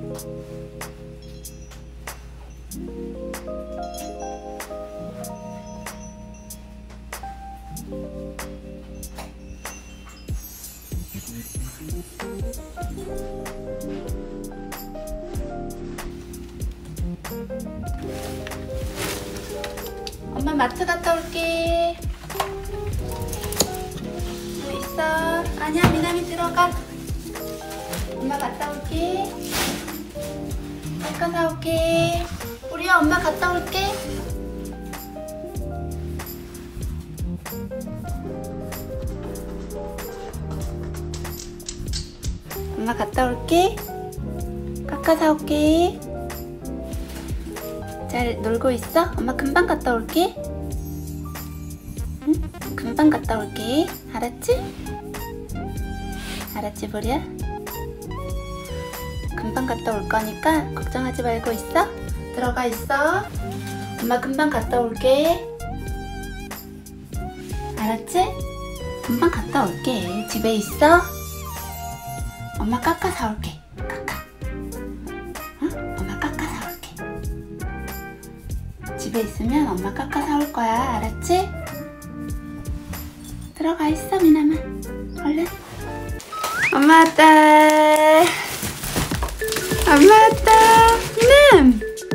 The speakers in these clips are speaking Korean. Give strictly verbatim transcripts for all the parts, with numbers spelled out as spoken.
엄마 마트 갔다 올게. 뭐 있어? 아니야, 미남이 들어가. 엄마 갔다 올게. 잠깐 나올게. 우리야, 엄마 갔다 올게. 엄마 갔다 올게. 깎아 사올게. 잘 놀고 있어? 엄마 금방 갔다 올게. 응? 금방 갔다 올게. 알았지? 알았지, 보리야? 금방 갔다 올 거니까 걱정하지 말고 있어. 들어가 있어. 엄마 금방 갔다 올게. 알았지? 금방 갔다 올게. 집에 있어? 엄마 깎아 사올게. 깎아. 응? 엄마 깎아 사올게. 집에 있으면 엄마 깎아 사올 거야. 알았지? 들어가 있어, 미남아. 얼른. 엄마 왔다. 엄마 왔다. 미남.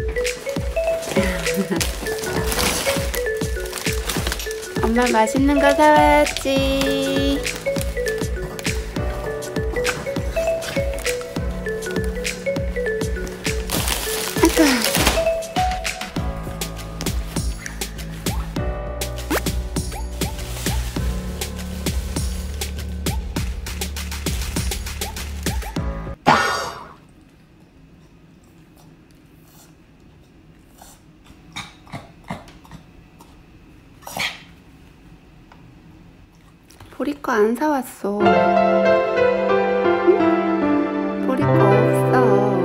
엄마 맛있는 거 사왔지. 보리 거 안 사왔어. 응? 보리 거 없어.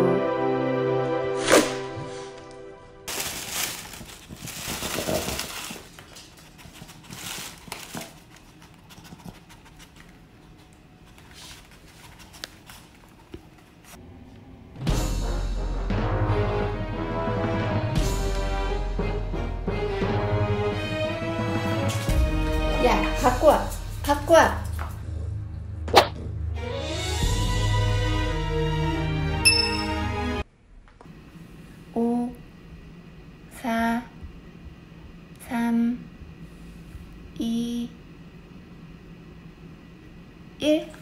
야, 갖고 와. 갖고 와. 오, 사, 삼, 이, 일.